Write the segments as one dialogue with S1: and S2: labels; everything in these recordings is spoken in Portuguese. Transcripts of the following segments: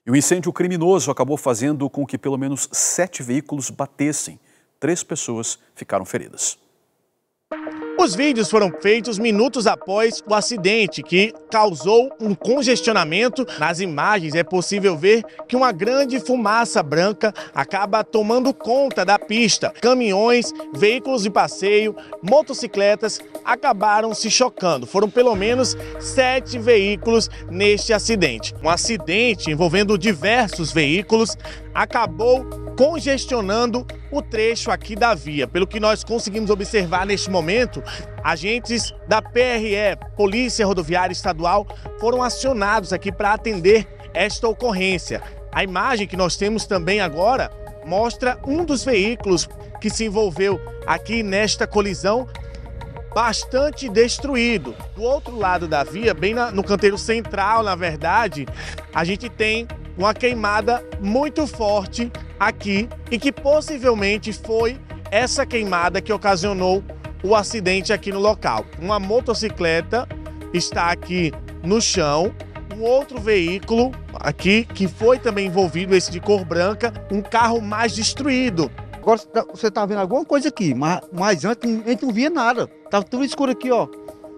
S1: E o incêndio criminoso acabou fazendo com que pelo menos 7 veículos batessem. 3 pessoas ficaram feridas.
S2: Os vídeos foram feitos minutos após o acidente, que causou um congestionamento. Nas imagens é possível ver que uma grande fumaça branca acaba tomando conta da pista. Caminhões, veículos de passeio, motocicletas acabaram se chocando. Foram pelo menos 7 veículos neste acidente. Um acidente envolvendo diversos veículos acabou congestionando o trecho aqui da via. Pelo que nós conseguimos observar neste momento, agentes da PRE, Polícia Rodoviária Estadual, foram acionados aqui para atender esta ocorrência. A imagem que nós temos também agora mostra um dos veículos que se envolveu aqui nesta colisão, bastante destruído. Do outro lado da via, bem no canteiro central, na verdade, a gente tem uma queimada muito forte aqui e que possivelmente foi essa queimada que ocasionou o acidente aqui no local. Uma motocicleta está aqui no chão, um outro veículo aqui que foi também envolvido, esse de cor branca, um carro mais destruído.
S3: Agora você tá vendo alguma coisa aqui, mas antes a gente não via nada. Tava tudo escuro aqui, ó.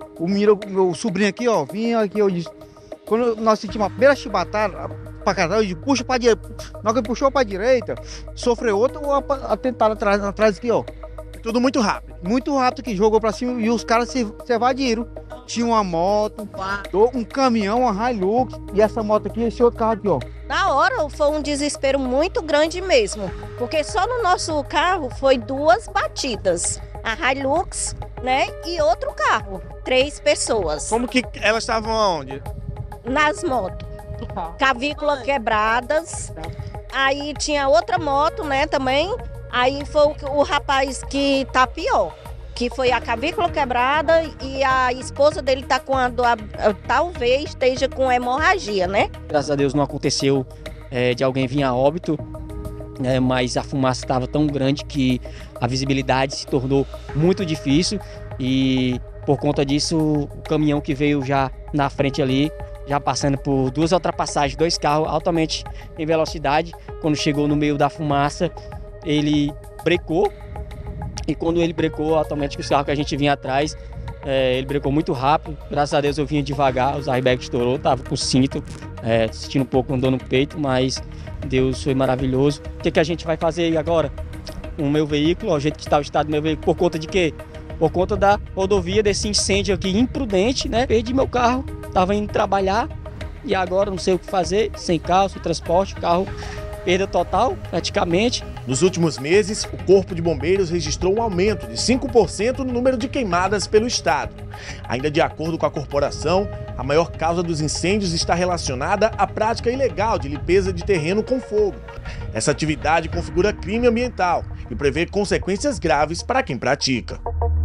S3: Meu sobrinho aqui, ó, vinha aqui, eu disse. Quando nós sentimos a primeira chibatada para cá, eu disse, puxa para direita. Na hora que ele puxou para direita, sofreu outra atentado atrás aqui, ó.
S2: Tudo muito rápido.
S3: Muito rápido, que jogou para cima e os caras se evadiram. Tinha uma moto, um caminhão, uma Hilux e essa moto aqui, esse outro carro aqui, ó.
S4: Na hora foi um desespero muito grande mesmo, porque só no nosso carro foi 2 batidas. A Hilux, né, e outro carro, 3 pessoas.
S2: Como que elas estavam aonde?
S4: Nas motos, cavícula quebradas, aí tinha outra moto, né, também, aí foi o rapaz que tá pior, que foi a cavícula quebrada e a esposa dele tá com talvez esteja com hemorragia, né?
S5: Graças a Deus não aconteceu de alguém vir a óbito, né, mas a fumaça estava tão grande que a visibilidade se tornou muito difícil e por conta disso o caminhão que veio já na frente ali, já passando por 2 ultrapassagens, 2 carros altamente em velocidade, quando chegou no meio da fumaça, ele brecou. E quando ele brecou, automaticamente o carro que a gente vinha atrás, ele brecou muito rápido. Graças a Deus eu vinha devagar, os airbags estourou, tava com cinto, sentindo um pouco dor no peito, mas Deus foi maravilhoso. O que a gente vai fazer agora? O meu veículo, o jeito que está o estado do meu veículo, por conta de quê? Por conta da rodovia, desse incêndio aqui imprudente, né? Perdi meu carro, tava indo trabalhar e agora não sei o que fazer, sem carro, sem transporte, carro, perda total praticamente.
S2: Nos últimos meses, o Corpo de Bombeiros registrou um aumento de 5% no número de queimadas pelo estado. Ainda de acordo com a corporação, a maior causa dos incêndios está relacionada à prática ilegal de limpeza de terreno com fogo. Essa atividade configura crime ambiental e prevê consequências graves para quem pratica.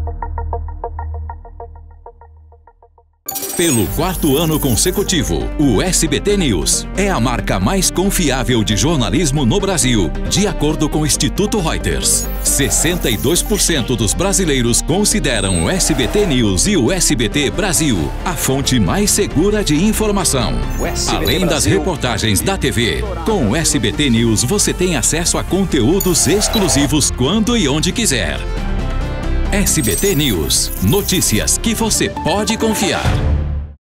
S6: Pelo 4º ano consecutivo, o SBT News é a marca mais confiável de jornalismo no Brasil, de acordo com o Instituto Reuters. 62% dos brasileiros consideram o SBT News e o SBT Brasil a fonte mais segura de informação. Além das reportagens da TV, com o SBT News você tem acesso a conteúdos exclusivos quando e onde quiser. SBT News, notícias que você pode confiar.